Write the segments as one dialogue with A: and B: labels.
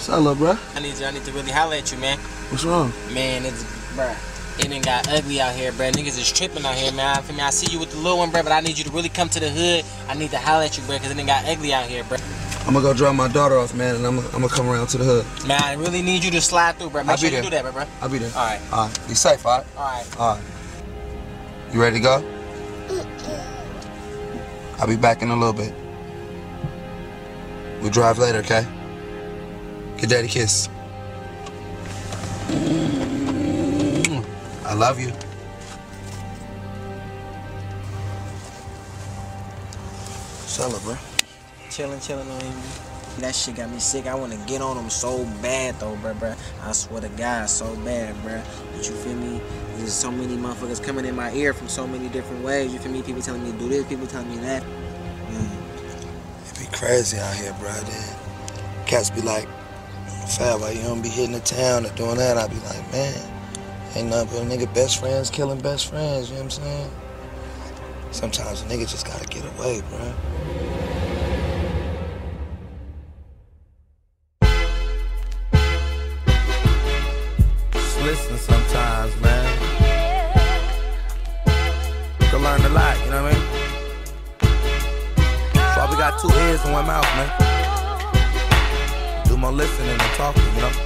A: up, bro?
B: I need to really holler at you, man.
A: What's wrong?
B: Man, it done got ugly out here, bro. Niggas is tripping out here, man. I see you with the little one, bro, but I need you to really come to the hood. I need to holler at you, bro, because it done got ugly out here, bro.
A: I'm gonna go drop my daughter off, man, and I'm gonna come around to the hood.
B: Man, I really need you to slide through, bro. Make sure you do that, bro.
A: I'll be there.
B: All right.
A: All right. Be safe, all right?
B: All right.
A: All right. You ready to go? I'll be back in a little bit. We'll drive later, okay? Give Daddy a kiss. I love you. Sell it, bro.
B: Chillin' on him. That shit got me sick. I want to get on him so bad, though, bro. I swear to God, so bad, bro. But you feel me? There's so many motherfuckers coming in my ear from so many different ways. You feel me? People telling me to do this, people telling me that.
A: It be crazy out here, bro. Then cats be like, Fab, why you don't be hitting the town or doing that? I be like, man, ain't nothing but a nigga best friends killing best friends, you know what I'm saying? Sometimes a nigga just gotta get away, bro.
C: Just listen sometimes, man. You can learn a lot, you know what I mean? That's why we got 2 ears and 1 mouth, man. Do more listening and talking, you know?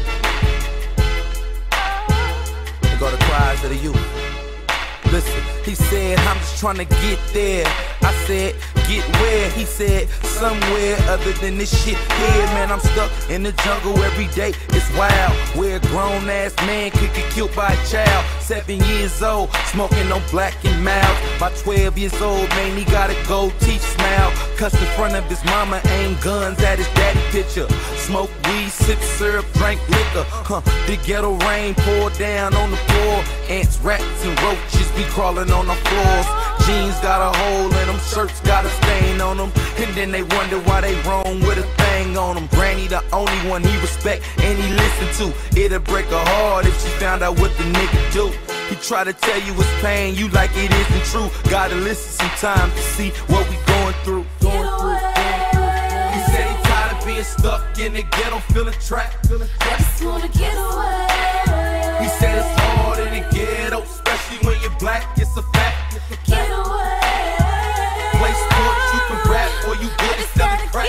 C: We go to cries of the youth. Listen, he said, I'm just trying to get there. I said, get where? He said, somewhere other than this shit here. Man, I'm stuck in the jungle every day. It's wild. Where a grown-ass man could get killed by a child. 7 years old, smoking on Black and Mild. By 12 years old, man, he got a gold teeth smile. Cuss in front of his mama, aim guns at his daddy picture. Smoke weed, sip syrup, drink liquor. The ghetto rain poured down on the floor. Ants, rats, and roaches be crawling on the floors. Jeans got a hole in them, shirts got a stain on them. And then they wonder why they wrong with a thing on them. Granny the only one he respect and he listen to. It'll break her heart if she found out what the nigga do. He try to tell you it's pain, you like it isn't true. Gotta listen sometimes to see what we going through. He said he tired of being stuck in the ghetto, feeling trapped.
D: I just wanna get away.
C: He said it's hard in the ghetto, especially when you're black, it's a fact.
D: Get away.
C: Play sports, you can rap, or you good at selling crack.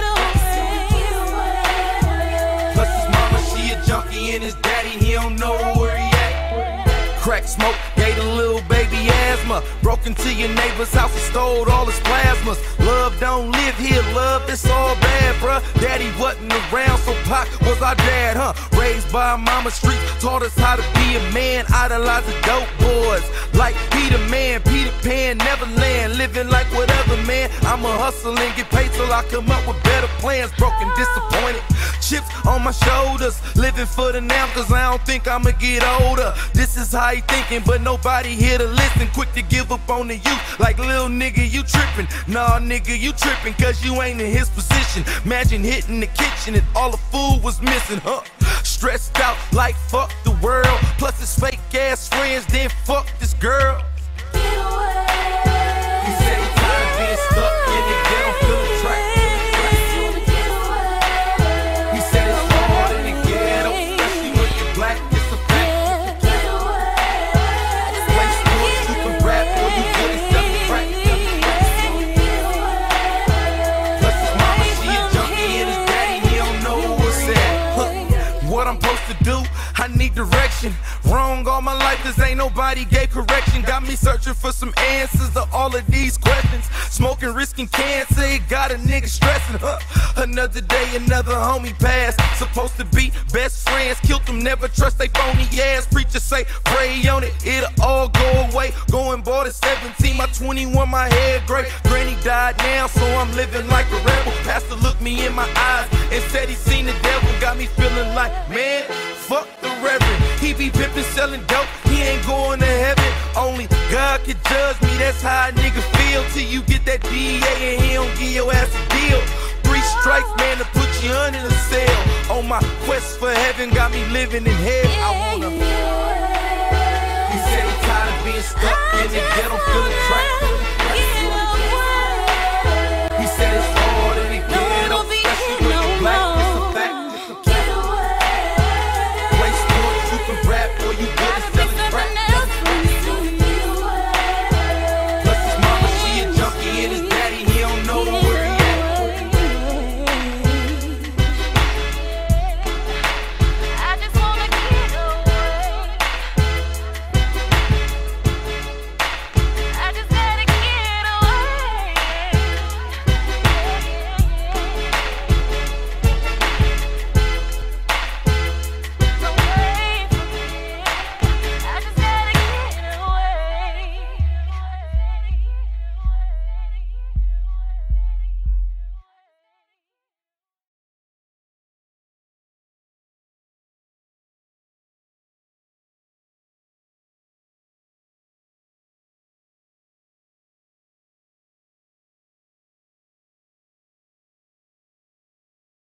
C: Plus his mama, she a junkie, and his daddy, he don't know where he at. Crack smoke, gave the little baby asthma. Broke into your neighbor's house and stole all his plasmas. Love don't live here, love, it's all bad, bruh. Daddy wasn't around, so Pac was our dad, huh? Raised by mama street, taught us how to be a man. Idolize the dope boys, like Peter Man, Peter Pan, Neverland. Living like whatever, man. I'ma hustle and get paid till I come up with better plans. Broken, disappointed, chips on my shoulders. Living for the now, cause I don't think I'ma get older. This is how he thinking, but nobody here to listen. Quick to give up on the youth, like little nigga, you tripping. Nah, nigga, you tripping, cause you ain't in his position. Imagine hitting the kitchen and all the food was missing, huh? Stressed out like fuck the world. Plus his fake ass friends, then fuck this girl.
D: Get away.
C: He said he tired of being stuck in the ghetto, feeling trapped. He said it's hard in the ghetto, especially when you're black, it's a fact. Play sports, you can rap, or you good at selling crack. Plus his mama, she a junkie, and his daddy, he don't know what's at. What I'm supposed to do? I need direction. Wrong all my life, cause ain't nobody gave correction. Got me searching for some answers to all of these questions. Smoking, risking cancer, it got a nigga stressing. Another day, another homie passed. Supposed to be best friends, killed them, never trust they phony ass. Preachers say, pray on it, it'll all go away. Going bought at 17, my 21, my head gray. Granny died now, so I'm living like a rebel. Pastor looked me in my eyes and said he seen the devil. Got me feeling like, man, fuck the reverend. He be pimpin', selling dope, he ain't going to heaven. Only God can judge me, that's how a nigga feel. Till you get that DEA and he don't give your ass a deal. 3 strikes, man, to put you under the cell. On my quest for heaven, got me living in hell. I wanna. He said he tired of being stuck in the ghetto, feeling trapped.